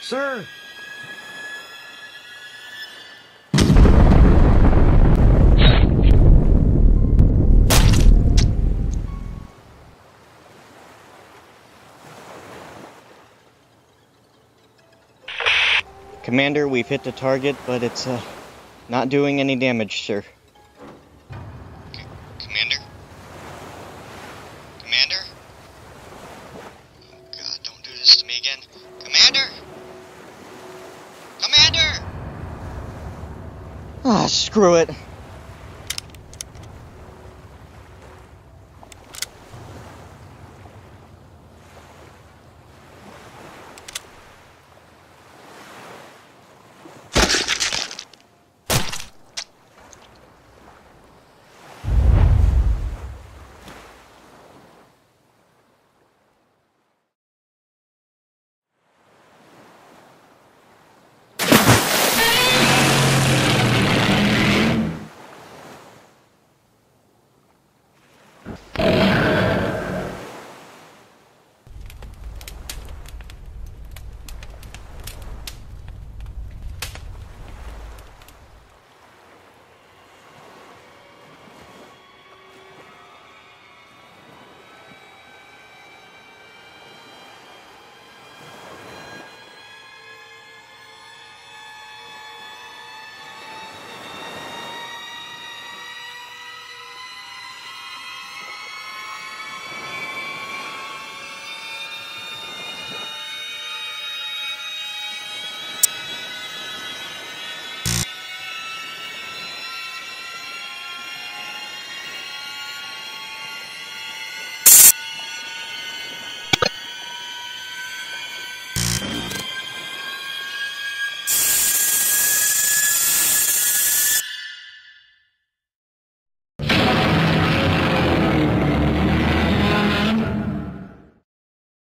Sir! Commander, we've hit the target, but it's not doing any damage, sir. Commander? Commander? Oh God, don't do this to me again. Commander? Commander! Ah, screw it.